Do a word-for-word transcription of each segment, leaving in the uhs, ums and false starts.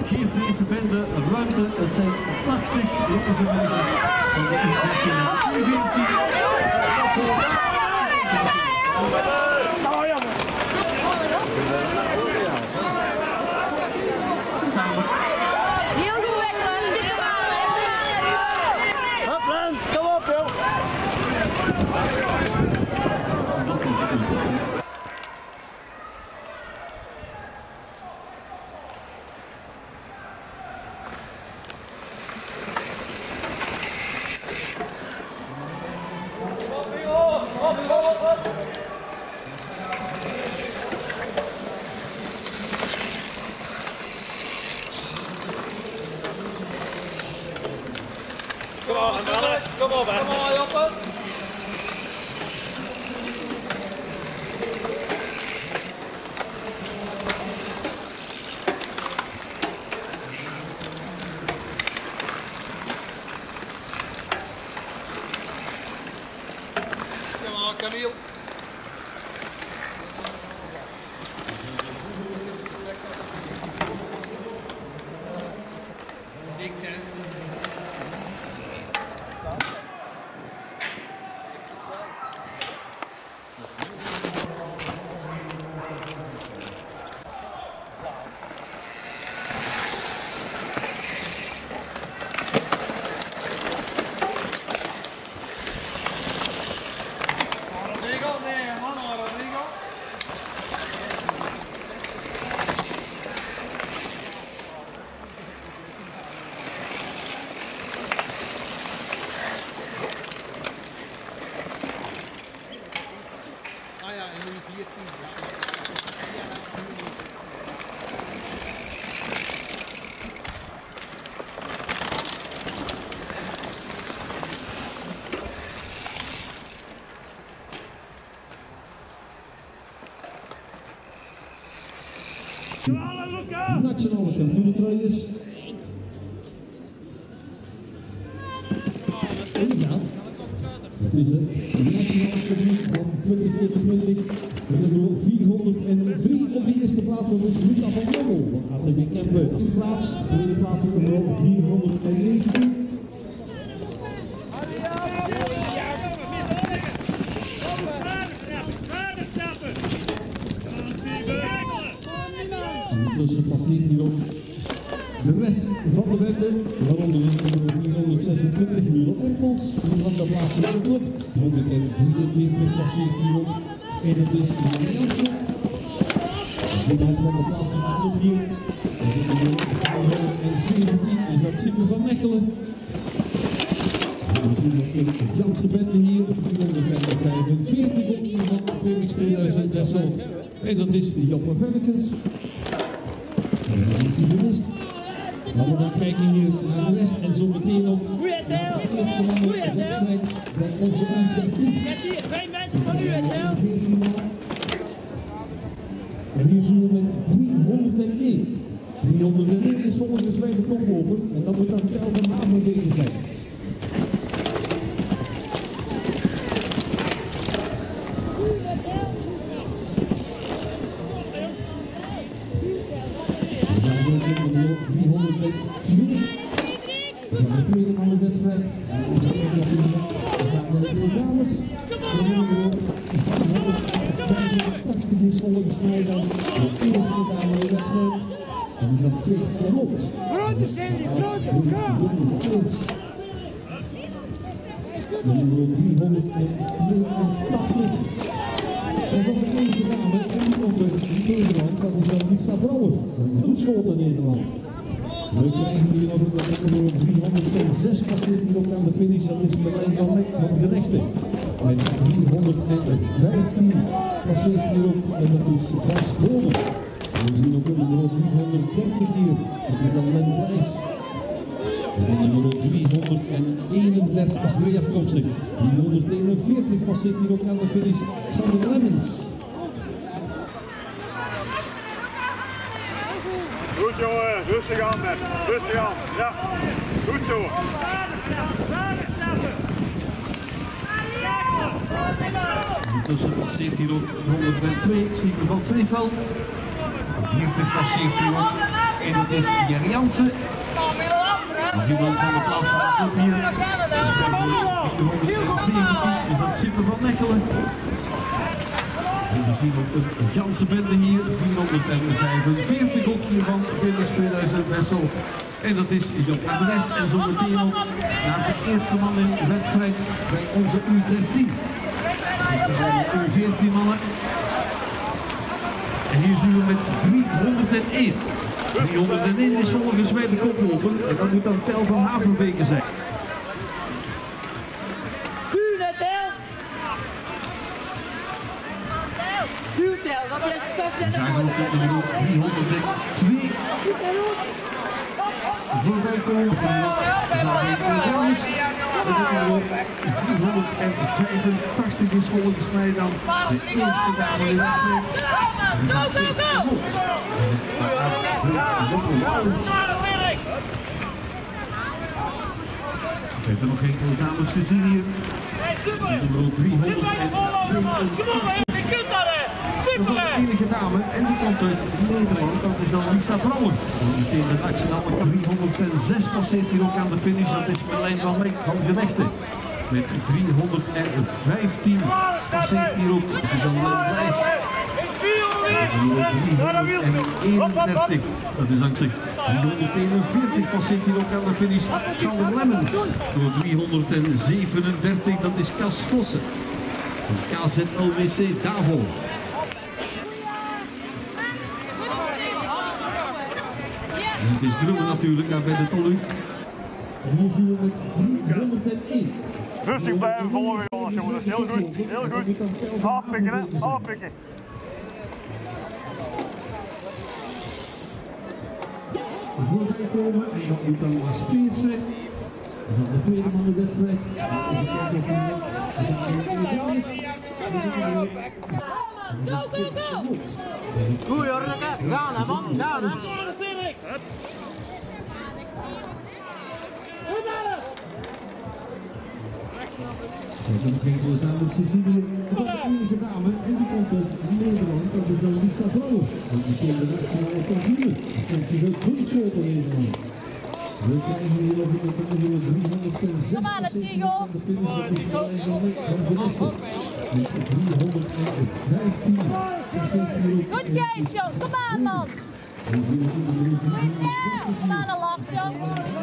geeft deze bende ruimte. Het zijn tachtig jongens en meisjes van de U dertien en U veertien. Heel goed weg, Lars. Dikke bal. Hop, Len. Kom op, joh. Kom op, kom op, kom op, Joppe. Kom op, Camille. Dikte. Ah ja, en nu viertien. Nationale kampioentruiers. Inderdaad. Dat is het. De nationale kampioen van twintig eenentwintig. We hebben er vierhonderddrie op de eerste plaats. Dat is Luca van Lommel van A T B Kempen. De eerste plaats, de tweede plaats is er op vierhonderdnegentien. Ondertussen passeert hierop de rest van de bende, waaronder vierhonderdzesentwintig Milo Empels, van de plaatselijke club. honderddrieënveertig passeert hierop en het is Jan Jansen. De winnaar van de plaatselijke club hier. En zeventien is dat Simon van Mechelen. We zien nog een Jansen bende hier, vierhonderdvijfenveertig op die van P M X tweeduizend Dessel. En dat is Joppe Velkens. Laten we dan kijken hier naar de rest en zo meteen ook naar de eerste man op de wedstrijd bij onze U dertien. En hier zien we met driehonderdéén. driehonderdéén is volgens mij de koploper en dat moet dan Kelvin Havenwegen zijn. driehonderdtwee. Dat is de tweede van de wedstrijd. We gaan naar de dames. vijfhonderdtachtig is volgens mij dan de eerste dame van de wedstrijd. En die is aan Peet Janot. De nummer driehonderdtweeëntachtig. Dat is ook de enige dame en op de Nederland, dat is dan Lisa Brouwer. Een schoot in Nederland. We krijgen hier nog een nummer driehonderdzes passeert hier ook aan de finish, dat is Marlijn van de Rechte. Met driehonderdvijftien passeert hier ook en dat is Bas Bonen. We zien ook een nummer driehonderddertig hier, dat is dan Len Blijs. En nummer driehonderdeenendertig was er afkomstig. driehonderdeenenveertig passeert hier ook aan de finish Sander Lemmens. Goed jongen, rustig aan met, rustig aan, ja, goed zo. Ondertussen passeert hier ook honderdtwee, Sieger van Zweefveld. viertig passeert hier ook En dat is Jerry Jansen. Nog iemand van de plaats van de club hier. vierhonderdzeventien is dat Sippe van Mechelen. En we zien ook een Jansen-bende hier. vierhonderdvijfenveertig ook hier van Felix tweeduizend Wessel. En dat is Job aan de rest. En zo meteen ook naar de eerste man in de wedstrijd bij onze U dertien. Dus dat zijn de U veertien mannen. En hier zien we met driehonderdéén. driehonderdéén is volgens mij de koploper. En dat moet dan Tel van Haverbeke zijn. We zagen ook dat nummer driehonderdtwee voorbij komen van Zaal driehonderdvijfentachtig is volgens mij dan de eerste dame in de wedstrijd. Ik heb er nog geen dames gezien hier. Nummer driehonderdtweeëndertig. Dat is ook de enige dame en die komt uit Nederland, dat is dan Lisa Brouwer. Meteen de nationale driehonderdzes passeert hier ook aan de finish, dat is Marlijn van Meek van Genechten. Met driehonderdvijftien passeert hier ook, dat is dan Len Wijs. driehonderdeenendertig, dat is dankzij driehonderdeenenveertig passeert hier ook aan de finish Sander Lemmens. Door driehonderdzevenendertig, dat is Cas Vossen. Van K Z L W C Davo. En het is drummen natuurlijk daar bij de Tolu. En hier zien we met driehonderdéén. Rustig blijven volgen jongens, jongens. Heel goed, heel goed. Afpikken hè, afpikken. Voorbij komen en dat moet dan maar Speersen. Dat is de tweede man in de wedstrijd. Even kijken of hij is in de dames. Go, go, go! Goed hoor, Ghana man, Ghana. We hebben nog geen goede dames gezien hier. Dat is ook de enige dame en die komt uit Nederland. Dat is dan Lisa Brouwer. Dat is de nationale kampioen. Dat komt zich uit Bunschoten Nederland. We krijgen hier nog iemand van de driehonderdzes Kom aan, het Tigo! de finish op de Marlijn van Meek van Genechten. Met driehonderdvijftien. Goed Kees, joh, kom aan man! Kom aan, een lach, joh!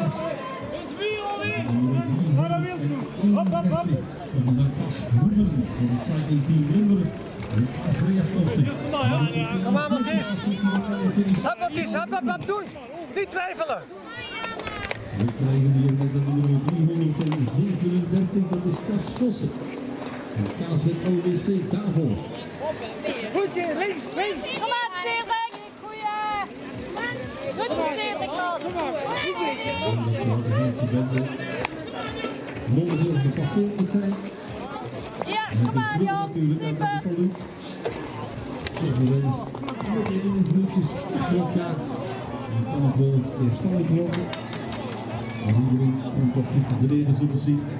Hop, hop, hop! Dat is dan Cas Groenen van het cycling team Lumberen. En Cas Breafkosten. Kom aan Mathies! Hop Mathies, hop, hop, hop, doen! Niet twijfelen! We krijgen hier met de nummer driehonderdzevenendertig, dat is Cas Vossen. En K Z L W C Davo. Goed, links, links! Kom aan, Cedric! Goeie! Goed Cedric, man! En dat zou de Heinze bende momenteel gepasseerd moet zijn. Ja, En het kom is aan, druk Jan! natuurlijk aan de Tolu. Zeggen we eens, met in de minuutjes voor elkaar. Dan kan het wel eens keer spannend worden. Maar iedereen komt toch goed te beneden, zo te zien.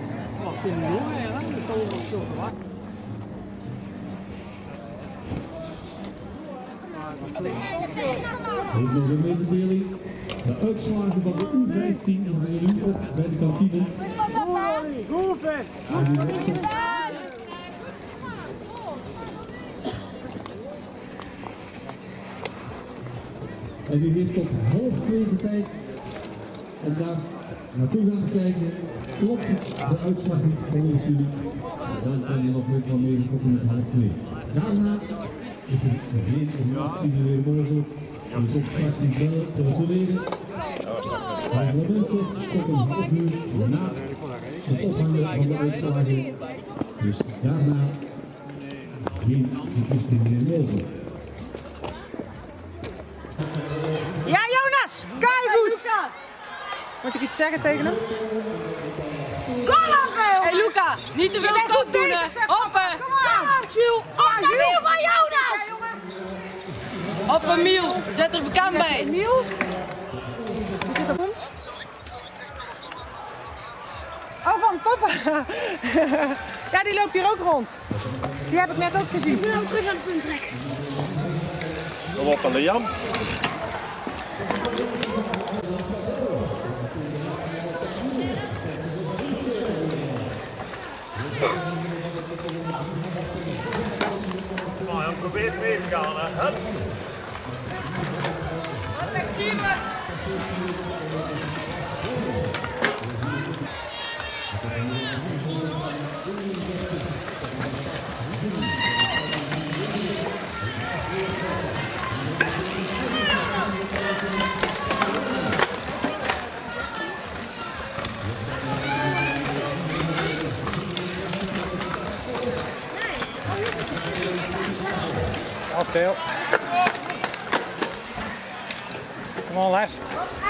Ook nog een mededeling. De uitslagen van de U vijftien die hangen nu op bij de kantine. Pas op, hè! Hoeven! En u heeft tot half twee de tijd om daar naartoe gaan kijken. Klopt de uitslag niet volgens jullie? Dan kan je nog met van mee tot en met half twee. Daarna is er geen informatie meer mogelijk. Dus ook straks niet bellen, telefoneren. Alle mensen tot een half uur na het ophangen van de uitslagen. Dus daarna geen vergisting meer mogelijk. Ja, Jonas! Kijk goed! Moet ik iets zeggen tegen hem? Kom op, Hé hey, Luca, niet te veel kop doen, hè! Hoppen! Kom aan! Jules! Op de wiel van Jonas! Hoppen, Miel! Zet er bekend bij! Miel? Hoe zit op ons? Oh, van papa! Ja, die loopt hier ook rond. Die heb ik net ook gezien. Ik wil hem terug aan het punt trekken. Kom op van de Jan. Up tail. Come on, lads.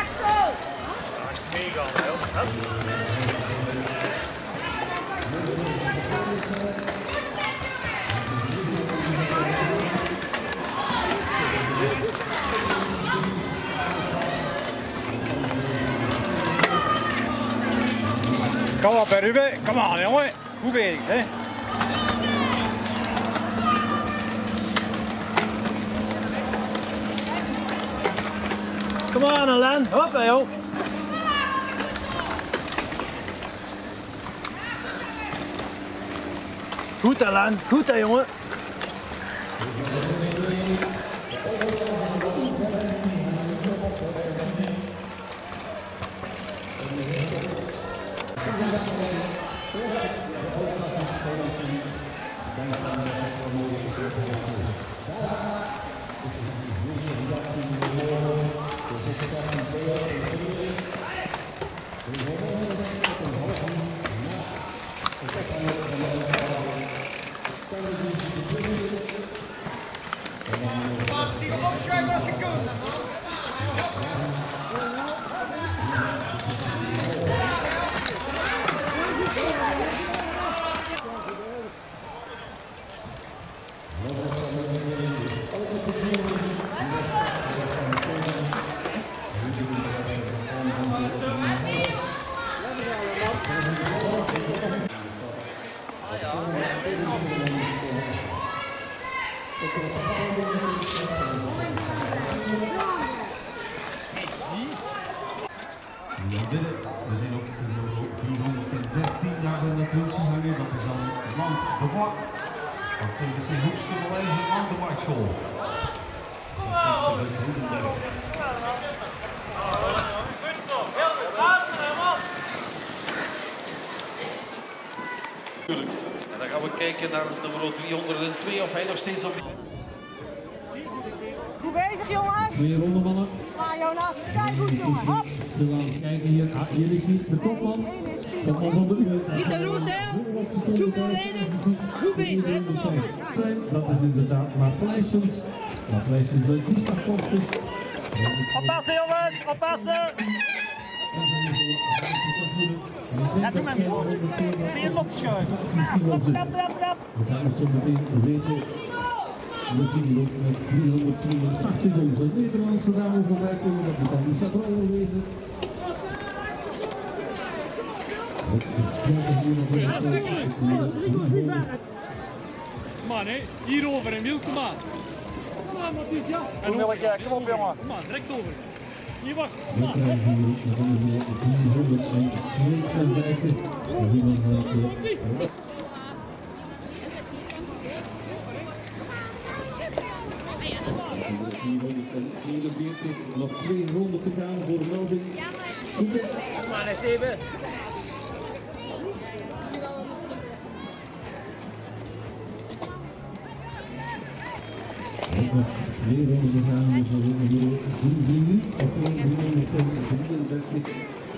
Kom op, Ruben. Kom aan, jongen. Goed bezig, hè? Kom aan, Alain. Hoppa, joh. Goed, Alain. Goed, hè, jongen. We zien ook vierhonderddertien daar in de functie hangen. Dat is al land de Vak. Van T V C Hoekske College Mountainbikeschool. En dan gaan we kijken naar nummer driehonderdtwee of hij nog steeds op. Goed bezig, jongens. Twee ronden, mannen. Maar Jonas, kijk goed, jongen. Hop. We gaan kijken hier. Ah, hier is niet de topman. Topman van de uur. Niet de route, hè? Zoek maar rijden. Goed bezig, hè? Kom op. Dat is inderdaad Mart Leijsens. Mart Leijsens uit Gustav Kortjes. Oppassen, jongens. Oppassen. Ja, doe maar meer. Weer losschuiven. Trap, trap, trap, trap. We gaan het zo meteen weten. We zien ook met driehonderdtachtig onze Nederlandse dame voorbij komen. Dat moet dan Lisa Brouwer wezen. Kom aan, hè. Hierover en Wiel, kom aan. Kom aan, Mathies, ja. En wil ik, kom op, jongen. Kom aan, direct over. Hier, wacht. We krijgen hier driehonderdtweeënvijftig. vierhonderdvierenveertig, nog twee ronden te gaan voor Melvin. Kom maar, zeven. Nog twee ronden te gaan, dus we hebben hier drie vliegen. Op driehonderdvierendertig.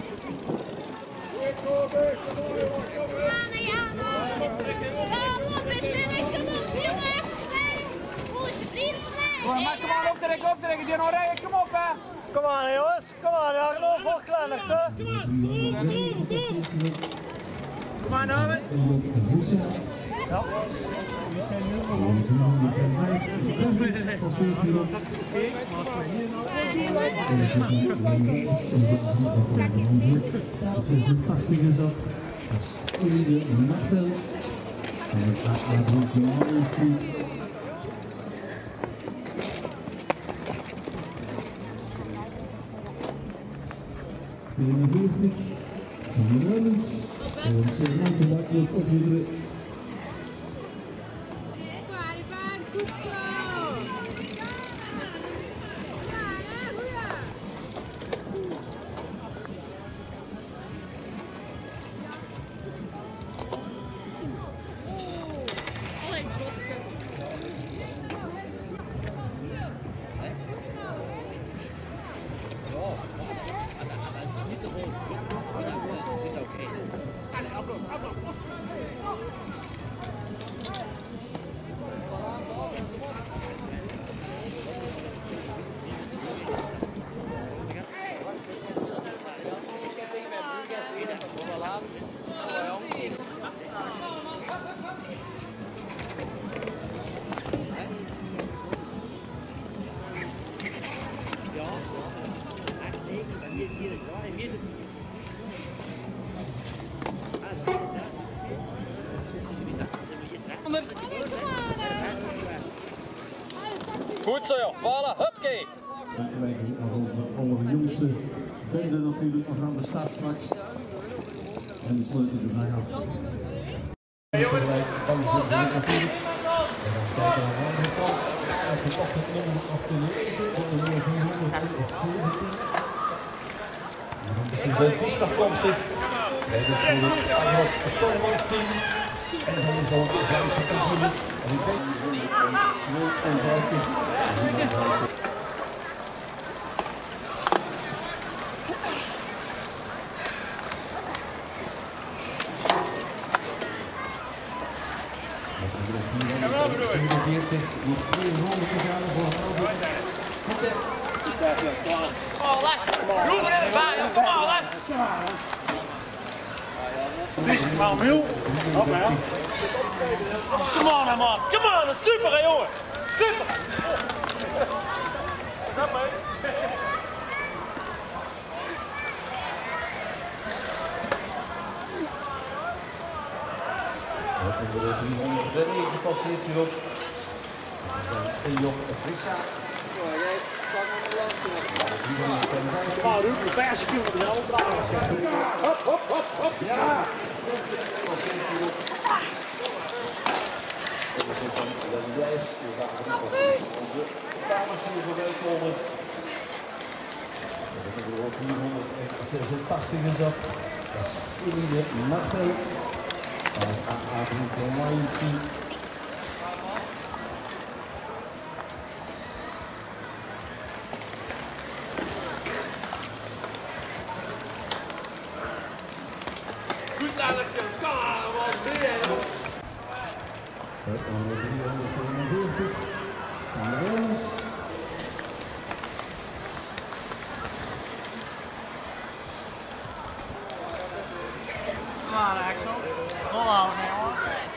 Kom aan, optrekken, optrekken. Die nog rijden, kom op, hè. Kom aan, jongens. Kom aan, ja, geloof voor kleinigd, hè. Kom aan, David. Ja. zesentachtig is dat. Dat is tweede nachtveld. En het gaat naar de hoekje. vierenveertig, Sander Leulens, en zijn mountainbike opvoederen. Goed zo joh, voilà, hupkee. Dan krijgen we nog onze allerjongste bende natuurlijk nog aan de start straks. En we sluiten de dag af. Tegelijk van de zin natuurlijk. En dan kijken we aan de andere kant. Als we toch het nummer op te lezen, op de nummer vierhonderdzeventien. En dan is de kiesafkomst zit. Bij de Ajax Tormans team. En dan is al de vijfde natuurlijk. En ik denk twee en vijftig. vierenveertig, nog twee ronden te gaan voor Albert. Kom on, Les. Roep er even bij. Kom on, Les. Maar Miel. Come on, man. Come on, super, hè, jongen. Super. De driehonderdnegen passeert hierop. Ejop Frissa. Maar Ruud, de verse kiel met de helft draaien. Hop, hop, hop, hop. Ja. Passeert hierop. En we zitten aan de lijst. We zagen onze dames hier voorbij komen. We hebben er ook vierhonderdzesentachtig is dat. Dat is Eline Martel. Van A A Groep Lions team. Goed dadelijk, kom aan, wat ben je nog? Dat is nummer driehonderdvierenveertig. Van de Lions. Kom on, Axel. Volhouden, jongen.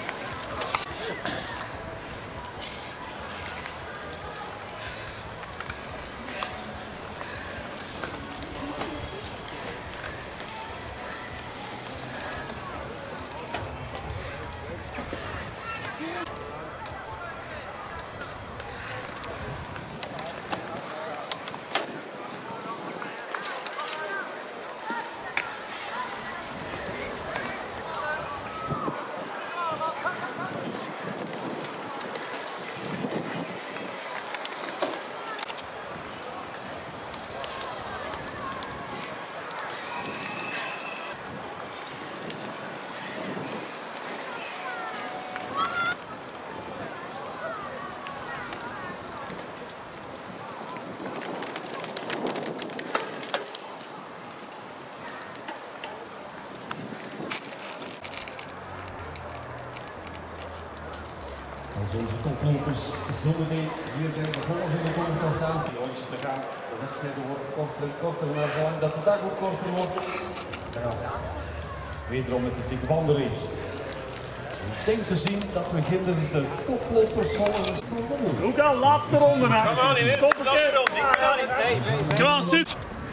Als onze toplopers zometeen hier bij de volgende komst staan. Die rondje te gaan. De wedstrijden worden korter en korter, maar zolang dat de dag ook korter wordt. Ja, wederom met de dikke bandenrace. Ik denk te zien dat we gisteren de toplopers volgen. Hoe kan laatste ronde nou? Kom aan, niet Top verkeerd. Kom aan, zit.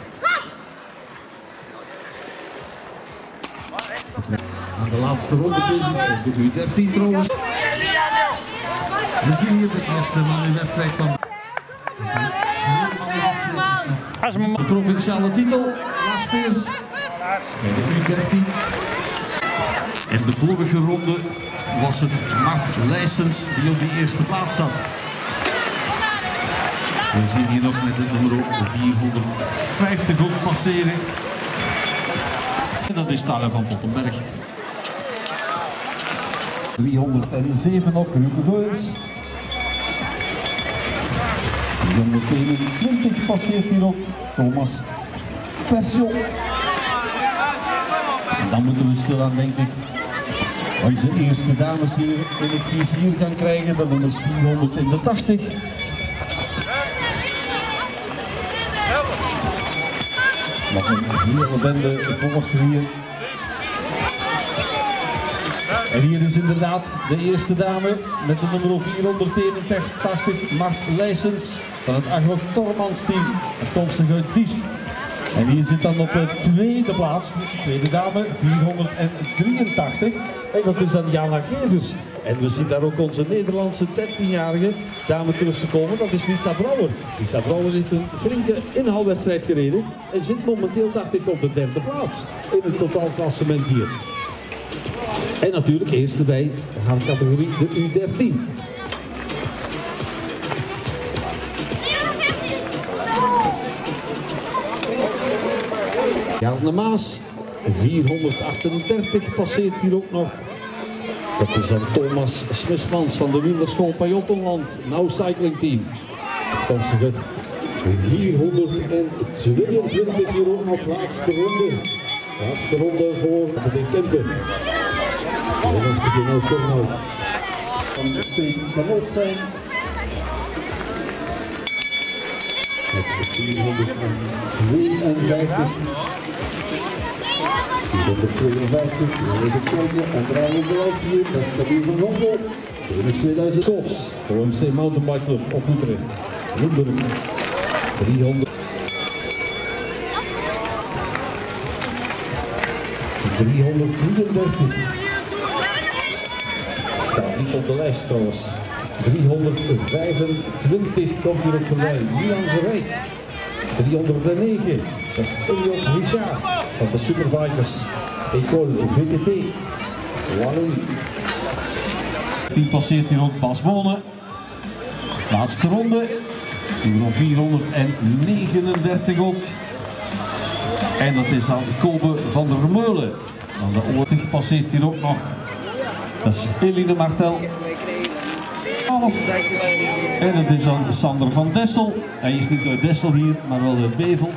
Aan de laatste ronde bezig, op de U dertien trouwens. We zien hier de eerste van de wedstrijd van de provinciale titel, Lars Peers, bij de U dertien. In de vorige ronde was het Mart Leijsens die op die eerste plaats zat. We zien hier nog met het nummer vierhonderdvijftig ook passeren. En dat is Tara van Pottenberg. driehonderdzeven nog, Ruud Goens. driehonderdeenentwintig passeert hierop, Thomas Persion. En dan moeten we stilaan, denk ik, onze eerste dames hier in het vizier gaan krijgen, de nummers vierhonderdtachtig. Nog een hele bende volgt hier. En hier is inderdaad de eerste dame met de nummer vierhonderdeenentachtig, Mart Leijsens van het Agro Tormans team, afkomstig uit Diest. En hier zit dan op de tweede plaats, tweede dame, vierhonderddrieëntachtig. En dat is dan Jana Gevers. En we zien daar ook onze Nederlandse dertienjarige dame terugkomen. Dat is Lisa Brouwer. Lisa Brouwer heeft een flinke inhaalwedstrijd gereden. En zit momenteel, dacht ik, op de derde plaats in het totaalklassement hier. En natuurlijk eerste bij haar categorie, de U dertien. Jarne Maas, vierhonderdachtendertig, passeert hier ook nog. Dat is dan Thomas Smismans van de wielerschool Pajottenland, Nou Cycling Team. Afkomstig het vierhonderdtweeëntwintig hier ook nog, laatste ronde. Laatste ronde voor de Kempen. En dat begint ook toch nog van de twee kanot zijn. Met vierhonderdtweeënvijftig. vierhonderdtweeënvijftig, even kijken, en draaien we lijst hier, dat is Camille van Londen. De tweeduizend Kofs, O M C Mountainbike Club op Utrecht. Limburg, driehonderd. driehonderddrieëndertig. Staat niet op de lijst trouwens. driehonderdvijfentwintig komt hier op voorbij. Milan Verrijk. driehonderdnegen. Dat is Eliot Richard van de Superbikers. Ecole V T T. Wallonie. Die passeert hier ook Bas Bonen. Laatste ronde. Nummer vierhonderdnegenendertig ook. En dat is dan Kobe van der Meulen. Aan de oortig passeert hier ook nog. Dat is Eline Martel. En het is dan Sander van Dessel. Hij is niet uit Dessel hier, maar wel uit Bevel.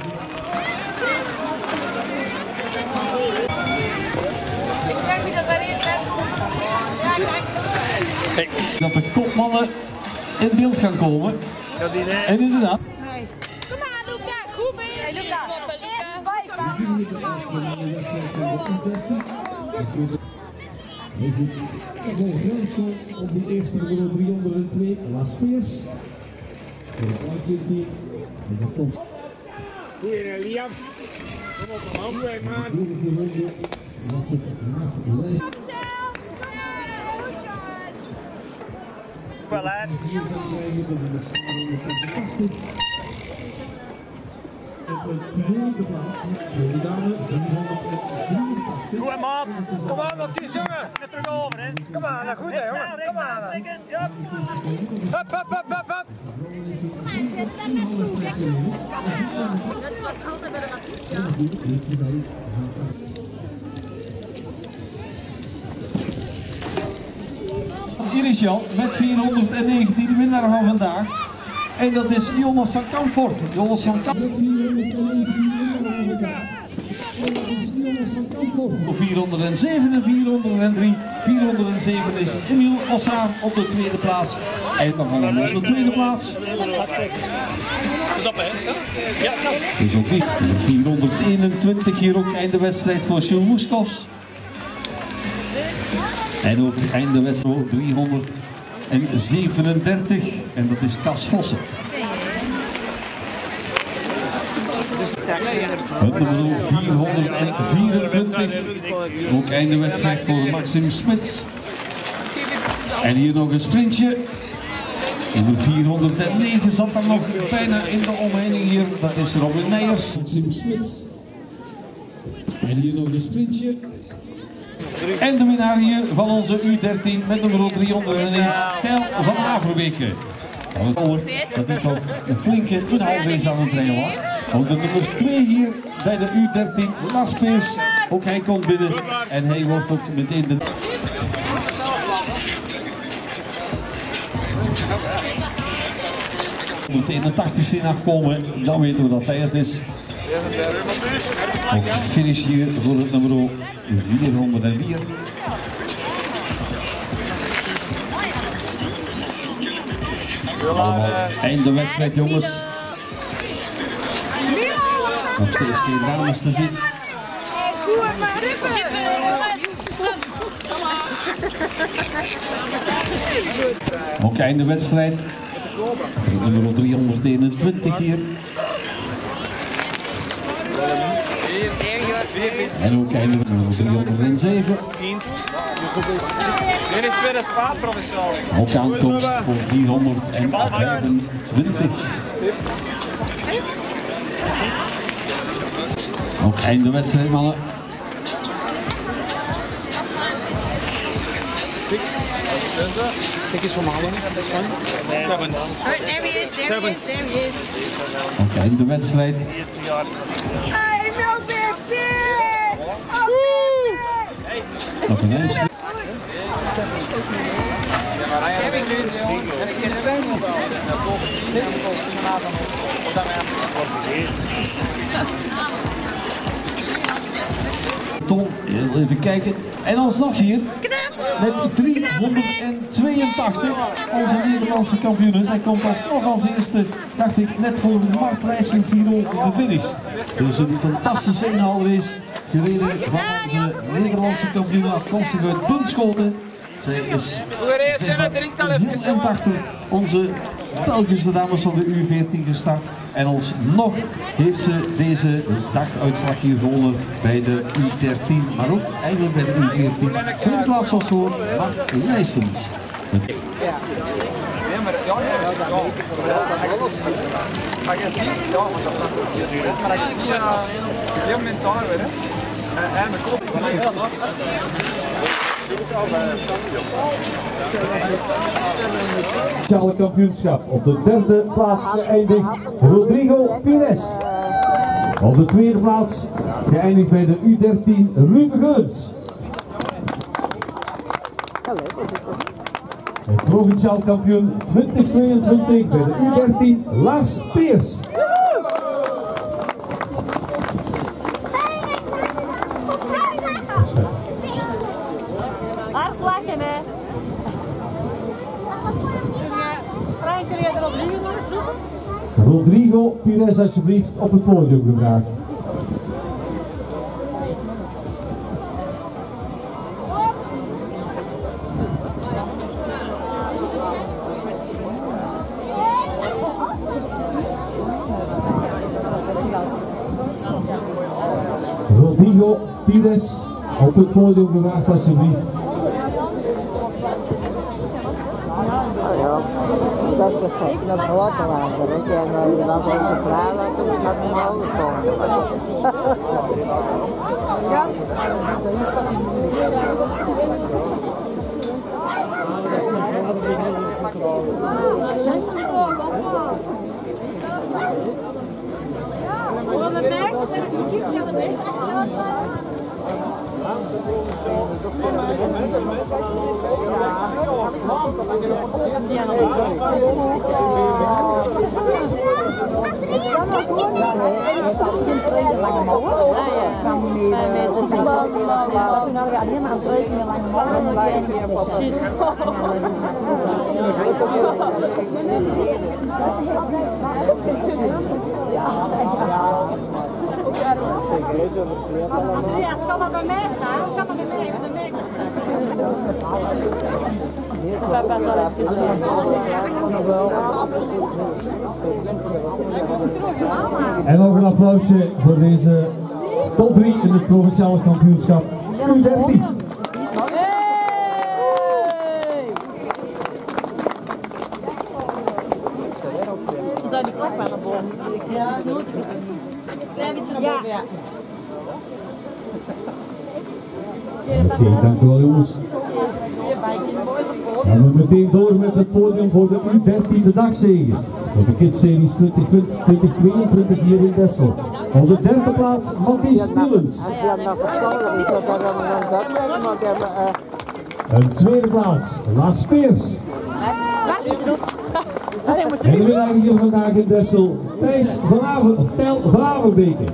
Dat de kopmannen in beeld gaan komen. En inderdaad. Kom maar, Luca. Goed mee. Hey, Luca. Eerste bike. Hij zit op de eerste nummer driehonderdtwee, Lars Peers. Goeie Liam. Kom op de handwerk, man. Wel, lads. Goed, maat. Kom aan, Mathies, jongen. Get terug over, hè. Kom aan, nou goed, hè, jongen. Kom aan. Hup, hup, hup, hup, hup. Dat was altijd bij de Mathies, ja. Hier is Jan met vierhonderdnegentien, de winnaar van vandaag. En dat is Jonas van Kampvoort. Jonas van Kampvoort. vierhonderdzeven en vierhonderddrie. vierhonderdzeven is Emiel Ossaar op de tweede plaats. En dan gaan we op de tweede plaats. Is ook niet. vierhonderdeenentwintig hier ook einde wedstrijd voor Jules Moeskos. En ook einde wedstrijd driehonderdzevenendertig. En dat is Cas Vossen. Het nummer vierhonderdvierentwintig. Ook einde wedstrijd voor Maxim Smits. En hier nog een sprintje. Nummer vierhonderdnegen zat er nog bijna in de omheining hier. Dat is Robin Nijers. Maxim Smits. En hier nog een sprintje. En de winnaar hier van onze U dertien met nummer driehonderdéén, Tijl van Averweke. Dat hij toch een flinke inhaalrace aan het rijden was. Ook de nummer twee hier bij de U dertien, Lars Peers. Ook hij komt binnen en hij wordt ook meteen de... honderdeenentachtig in afkomen, dan weten we dat zij het is. Ook finish hier voor het nummer vierhonderdvier. Allemaal einde wedstrijd, jongens. Nog steeds geen dames te zien. Ook einde wedstrijd. Nummer driehonderdeenentwintig hier. En ook eindigen we nummer driehonderdzeven. Dit is tweede spaat, provinciaal. Ook aankomst voor vierhonderdvijfentwintig. Ook einde wedstrijd, mannen. Kijk eens van halen. There he is, there he is, there he is. Ook einde wedstrijd. Hey, Milbert! Nog een ijs. Ton, even kijken. En alsnog hier met driehonderdtweeëntachtig onze Nederlandse kampioen. Zij komt alsnog als eerste, dacht ik, net voor Mart Leijsens hier over de finish. Dus een fantastische inhaalrace gereden van onze Nederlandse kampioen afkomstig uit Bunschoten. Zij is heel eind achter onze Belgische dames van de U veertien gestart. En alsnog heeft ze deze daguitslag hier gewonnen bij de U dertien, maar ook eigenlijk bij de U veertien. Tweede plaats was voor Mart Leijsens. Speciale kampioenschap op de derde plaats geëindigd Rodrigo Pires. Op de tweede plaats geëindigd bij de U dertien Ruben Geuns. Het provinciaal kampioen twintig tweeëntwintig bij de U dertien Lars Peers. Lars lachen, hè? Frank, kun je er Rodrigo nog eens roepen? Rodrigo Pires, alsjeblieft op het podium gevraagd. Rodrigo Pires op het podium gevraagd, alsjeblieft. Dat is gek, dat grote water. Ik ken je was even vragen, toen is dat niet anders komen. Ja? Van de meisjes en de kids gaan de meisjes Ja, het kan maar bij mij staan. Het kan maar bij mij, bij mij komt staan. En nog een applausje voor deze top drie in het provinciale kampioenschap U dertien. Je zou die klok maar naar boven. Ja, dat is nodig. Klein beetje naar boven, ja. Oké, okay, dank u wel jongens. Gaan we meteen door met het podium voor de U dertien de dagzege. Voor de Kids-series twintig tweeëntwintig hier in Dessel. Op de derde plaats Matthijs Nillens. Een tweede plaats Lars Peers. En de winnaar hier vandaag in Dessel, Thijs van Aver, of Tijl van Averbeke.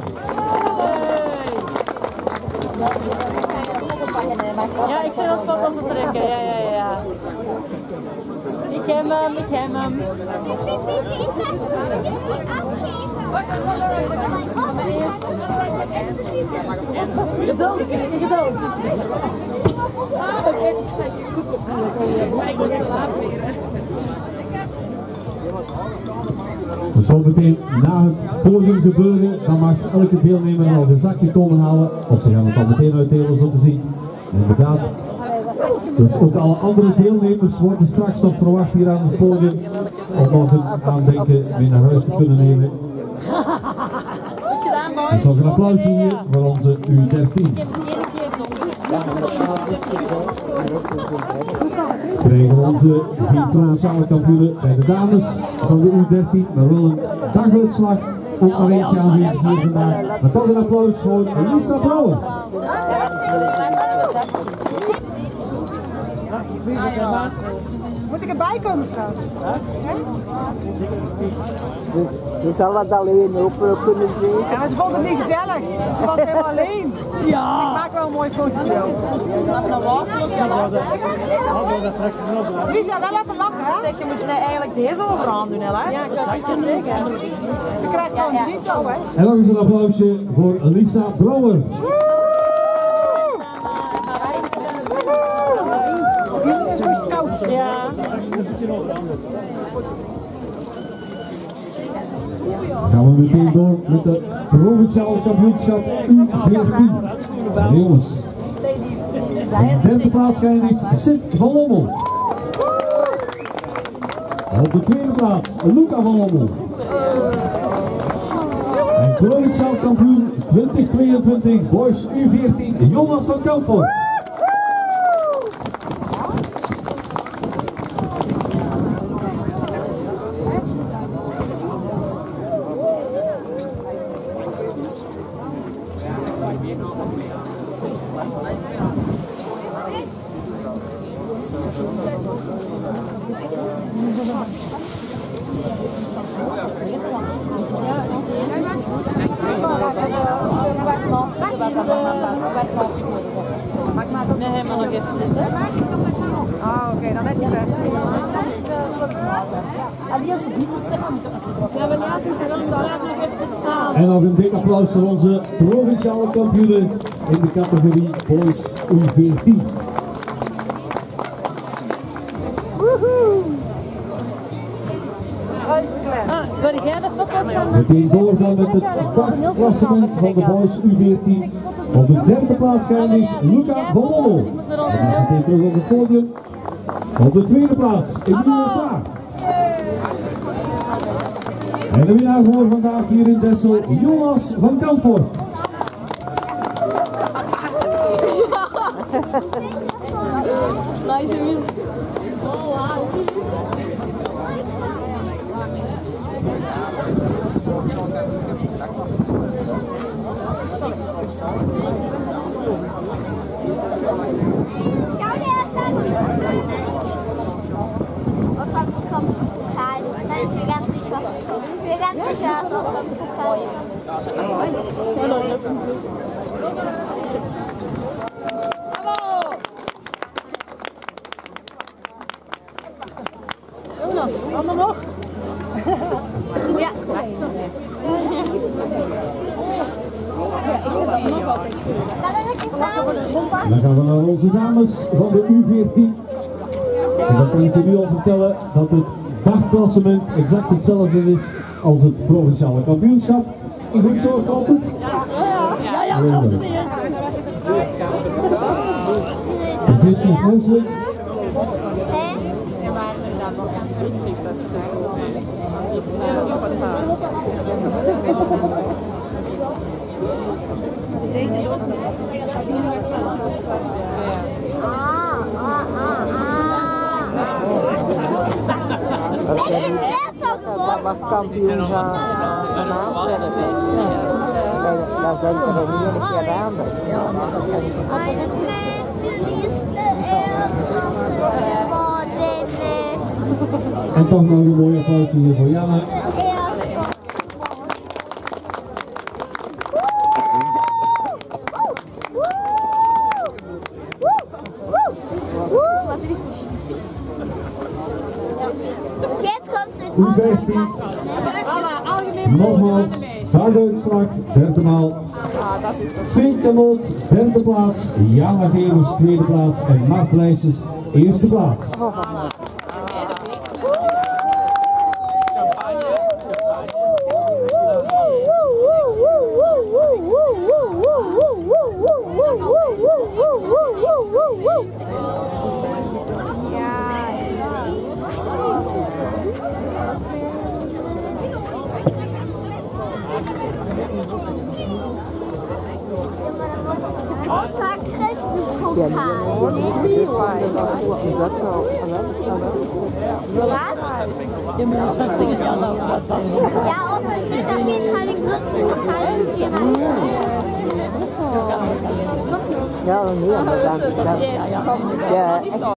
Ja, ik zit wat foto's te trekken, ja, ja, ja. Ik heb hem, ik heb hem. Geduld, geduld. Ah, oké. Ik moet even laten weer. Zometeen na het podium gebeuren, dan mag elke deelnemer nog een zakje komen halen. Of ze gaan het al meteen uitdelen, zo te zien. Inderdaad. Dus ook alle andere deelnemers worden straks nog verwacht hier aan het podium. Om nog een aandenken mee naar huis te kunnen nemen. Dus nog een applausje hier voor onze U dertien. Krijgen we onze geen provinciale kampioenen bij de dames van de U dertien, maar wel een daguitslag. Ook nog eentje aanwezig hier vandaag. Maar toch een applaus voor Lisa Brouwer. Moet ik erbij komen staan? Je zal het alleen ook kunnen zien. Ja, maar ze vond het niet gezellig. Ze was helemaal alleen. Ja. Ik maak wel een mooie foto van jou. Lisa, wel even lachen, hè? Zeg, je moet eigenlijk deze overaan doen, hè? Ja, ik zou het zeker. Ze krijgt gewoon niet zo, hè? En nog eens een applausje voor Lisa Brouwer. Ja. Gaan we meteen door met de provinciale kampioenschap U veertien. Ja, jongens. De derde plaats krijgt Sid van Lommel. Op de tweede plaats Luca van Lommel. En provinciaal kampioen twintig tweeëntwintig Boys U veertien Jonas van Kampen. Nee, helemaal nog even. Ah, oké, okay, dan net niet weg. En nog een dik applaus voor onze provinciale kampioenen in de categorie Boys U veertien. Wil jij de foto's van? Meteen doorgaan met het dagklassement van de Boys U veertien. Op de derde plaats eindigt Luca van Lommel. En meteen terug op het podium. Op de tweede plaats Emiel Saar. En de winnaar voor vandaag hier in Dessel, Jonas van Kampvoort. Nice, Emiel. Jonas, allemaal nog? Ja. Dan gaan we naar onze dames van de U veertien. En dan kan ik u nu al vertellen dat het dagklassement exact hetzelfde is als het provinciale kampioenschap. In goed zo komt het? Ja, ja, ja. De business menselijk. Dat was kampioen van Antwerpen. Daar zijn er nog niet een keer aan. En toch nog een mooie applaus hier voor Jana. U vijftien. Nogmaals, daguitslag, derde maal. Veenkanoot, derde plaats. Jana Gevers, tweede plaats. En Mart Leijsens, eerste plaats. Dat zo. Was? Wir müssen das Ding ja noch was sein. Ja, und man wird auf jeden Fall den größten Teil irgendwie halten. Ja, nee, maar dan... dan ja, ja.